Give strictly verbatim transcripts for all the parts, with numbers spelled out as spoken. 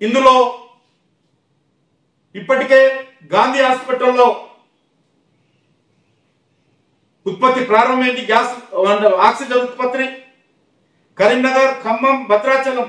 ఇందులో ఇప్పటికే గాంధీ హాస్పిటల్లో ఉత్పత్తి ప్రారంభమైంది గ్యాస్ ఆక్సిజన్ ఉత్పత్తి. కరీంనగర్, ఖమ్మం, భద్రాచలం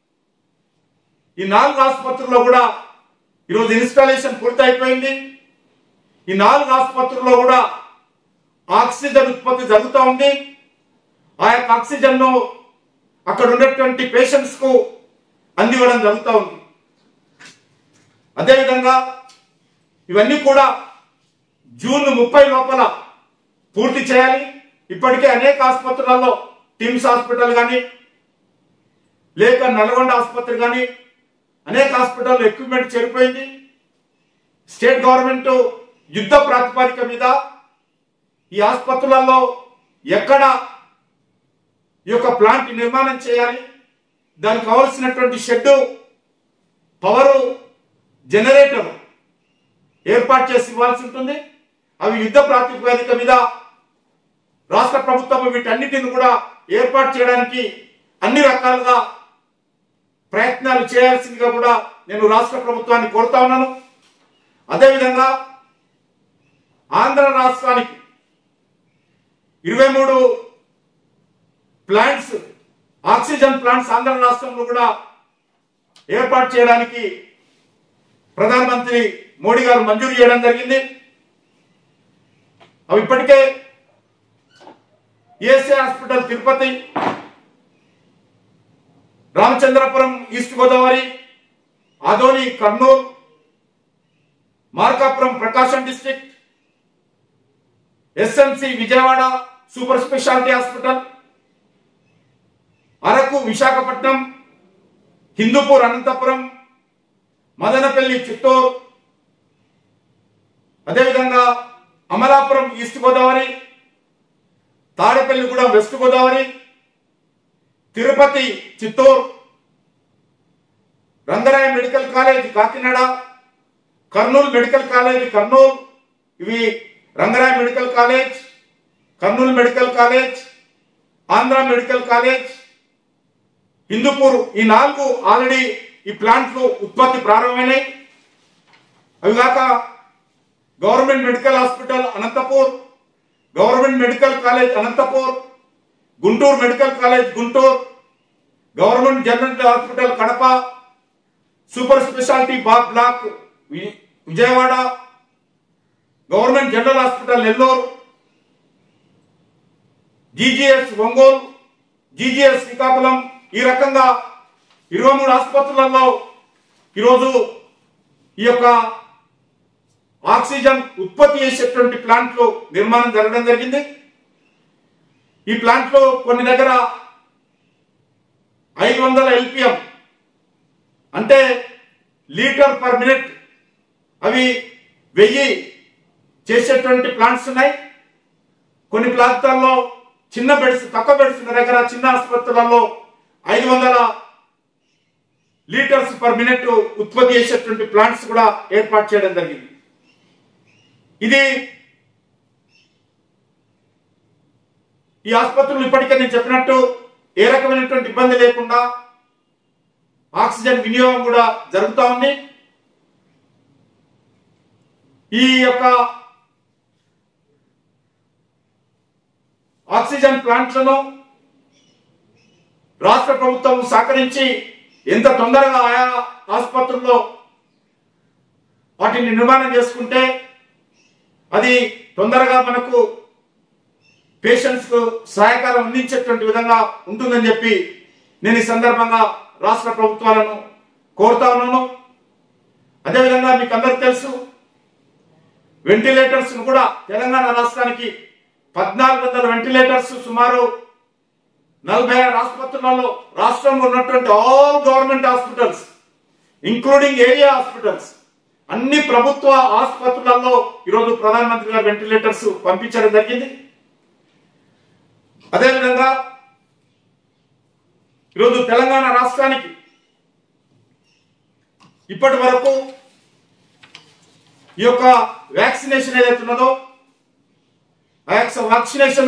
ఈ నాలుగు ఆసుపత్రుల్లో కూడా ఈరోజు ఇన్స్టాలేషన్ పూర్తయిపోయింది. ఈ నాలుగు ఆసుపత్రుల్లో కూడా ఆక్సిజన్ ఉత్పత్తి జరుగుతూ ఉంది. ఆ యొక్క ఆక్సిజన్ ను అక్కడ ఉన్నటువంటి పేషెంట్స్ కు అందివ్వడం జరుగుతూ ఉంది. అదేవిధంగా ఇవన్నీ కూడా జూన్ ముప్పై లోపల పూర్తి చేయాలి. ఇప్పటికే అనేక ఆసుపత్రులలో టిమ్స్ హాస్పిటల్ కానీ లేక నల్గొండ ఆసుపత్రి కానీ అనేక హాస్పిటల్ ఎక్విప్మెంట్ చేరిపోయింది. స్టేట్ గవర్నమెంట్ యుద్ధ ప్రాతిపదిక మీద ఈ ఆసుపత్రులలో ఎక్కడ ఈ యొక్క ప్లాంట్ నిర్మాణం చేయాలి, దానికి కావలసినటువంటి షెడ్డు, పవరు, జనరేటర్ ఏర్పాటు చేసి ఇవ్వాల్సి ఉంటుంది. అవి యుద్ధ ప్రాతిపదిక మీద రాష్ట్ర ప్రభుత్వం వీటన్నిటిని కూడా ఏర్పాటు చేయడానికి అన్ని రకాలుగా ప్రయత్నాలు చేయాల్సిందిగా కూడా నేను రాష్ట్ర ప్రభుత్వాన్ని కోరుతా ఉన్నాను. అదేవిధంగా ఆంధ్ర రాష్ట్రానికి ఇరవై మూడు ప్లాంట్స్ ఆక్సిజన్ ప్లాంట్స్ ఆంధ్ర రాష్ట్రంలో కూడా ఏర్పాటు చేయడానికి ప్రధానమంత్రి మోడీ గారు మంజూరు చేయడం జరిగింది. అవి ఇప్పటికే ESI hospital Tirupati, Ramachandrapuram east Godavari, Adoni Kurnool, Markapuram Prakasam district, SMC Vijayawada super speciality hospital, Araku Visakhapatnam, Hindupur Anantapuram, Madanapalle Chittoor, అదేవిధంగా Amalapuram east Godavari, Tadepalligudem west Godavari, Tirupati Chittoor, Rangaraya medical college Kakinada, Kurnool medical college Kurnool, ఇవి Rangaraya medical college, Kurnool medical college, Andhra medical college, Hindupur, ఈ నాలుగు ఆల్రెడీ ఈ ప్లాంట్లు ఉత్పత్తి ప్రారంభమైనాయి. అవి కాక government medical hospital Anantapur, government medical college Anantapur, Guntur medical college Guntur, government general hospital Kadapa, super speciality block Vijayawada, government general hospital Nellore, GGS Ongole, GGS Srikakulam, ఈ రకంగా ఇరవై మూడు ఆసుపత్రులలో ఈరోజు ఈ యొక్క ఆక్సిజన్ ఉత్పత్తి చేసేటువంటి ప్లాంట్లు నిర్మాణం జరగడం జరిగింది. ఈ ప్లాంట్లో కొన్ని దగ్గర ఐదు వందల ఎల్పిఎం అంటే లీటర్ పర్ మినిట్ అవి వెయ్యి చేసేటువంటి ప్లాంట్స్ ఉన్నాయి. కొన్ని ప్రాంతాల్లో చిన్న బెడ్స్, తక్కువ బెడ్స్ ఉన్న దగ్గర చిన్న ఆసుపత్రులలో ఐదు వందల లీటర్స్ పర్ మినిట్ ఉత్పత్తి చేసేటువంటి ప్లాంట్స్ కూడా ఏర్పాటు చేయడం జరిగింది. ఇది ఈ ఆసుపత్రులు ఇప్పటికే నేను చెప్పినట్టు ఏ రకమైనటువంటి ఇబ్బంది లేకుండా ఆక్సిజన్ వినియోగం కూడా జరుగుతూ ఉంది. ఈ యొక్క ఆక్సిజన్ ప్లాంట్లను రాష్ట్ర ప్రభుత్వం సహకరించి ఎంత తొందరగా ఆయా ఆసుపత్రుల్లో వాటిని నిర్మాణం చేసుకుంటే అది తొందరగా మనకు పేషెంట్స్ కు సహాయకారం అందించేటువంటి విధంగా ఉంటుందని చెప్పి నేను ఈ సందర్భంగా రాష్ట్ర ప్రభుత్వాలను కోరుతా ఉన్నాను. అదేవిధంగా మీకు అందరికీ తెలుసు, వెంటిలేటర్స్ కూడా తెలంగాణ రాష్ట్రానికి పద్నాలుగు వందల వెంటిలేటర్స్ సుమారు నలభై ఆరు ఆసుపత్రులలో రాష్ట్రంలో ఉన్నటువంటి all government hospitals including area hospitals అన్ని ప్రభుత్వ ఆసుపత్రులలో ఈరోజు ప్రధానమంత్రి గారు వెంటిలేటర్స్ పంపించడం జరిగింది. అదేవిధంగా ఈరోజు తెలంగాణ రాష్ట్రానికి ఇప్పటి వరకు ఈ యొక్క వ్యాక్సినేషన్ ఏదైతే ఉన్నదో ఆ యొక్క వ్యాక్సినేషన్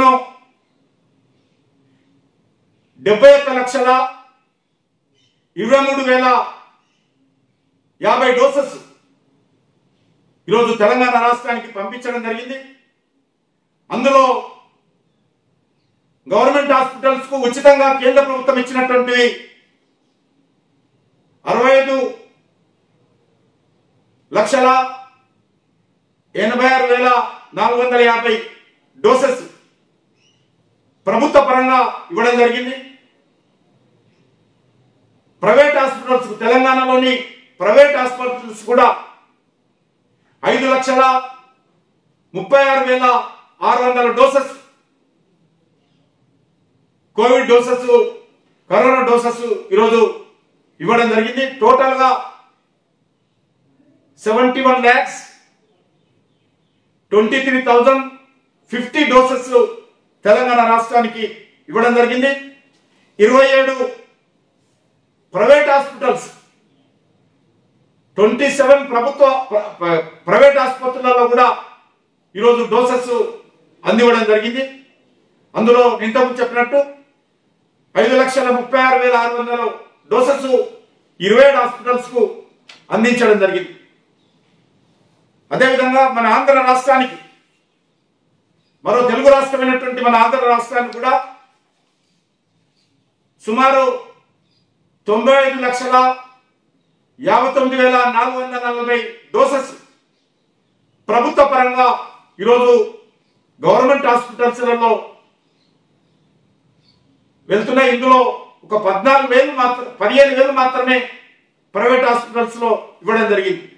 డెబ్బై ఒక్క లక్షల ఇరవై మూడు వేల యాభై డోసెస్ ఈరోజు తెలంగాణ రాష్ట్రానికి పంపించడం జరిగింది. అందులో గవర్నమెంట్ హాస్పిటల్స్ కు ఉచితంగా కేంద్ర ప్రభుత్వం ఇచ్చినటువంటి అరవై ఐదు లక్షల ఎనభై ఆరు వేల నాలుగు వందల యాభై డోసెస్ ప్రభుత్వ పరంగా ఇవ్వడం జరిగింది. ప్రైవేట్ హాస్పిటల్స్ తెలంగాణలోని ప్రైవేట్ హాస్పిటల్స్ కూడా ఐదు లక్షల ముప్పై ఆరు వేల ఆరు వందల doses covid doses corona doses ఈరోజు ఇవ్వడం జరిగింది. టోటల్ గా seventy one lakhs twenty three thousand fifty doses Telangana రాష్ట్రానికి ఇవ్వడం జరిగింది. ఇరవై ఏడు ప్రైవేట్ హాస్పిటల్స్ ట్వంటీ సెవెన్ ప్రభుత్వ ప్రైవేట్ ఆసుపత్రులలో కూడా ఈరోజు డోసెస్ అందివ్వడం జరిగింది. అందులో ఇంతకు చెప్పినట్టు ఐదు లక్షల ముప్పై ఆరు వేల ఆరు వందల డోసెస్ ఇరవై ఏడు హాస్పిటల్స్ కు అందించడం జరిగింది. అదేవిధంగా మన ఆంధ్ర రాష్ట్రానికి మరో తెలుగు రాష్ట్రమైనటువంటి మన ఆంధ్ర రాష్ట్రానికి కూడా సుమారు తొంభై ఐదు లక్షల యాభై తొమ్మిది వేల నాలుగు వందల నలభై డోసెస్ ప్రభుత్వ పరంగా ఈరోజు గవర్నమెంట్ హాస్పిటల్స్లలో వెళ్తున్నాయి. ఇందులో ఒక పద్నాలుగు వేలు మాత్రం పదిహేను వేలు మాత్రమే ప్రైవేట్ హాస్పిటల్స్ లో ఇవ్వడం జరిగింది.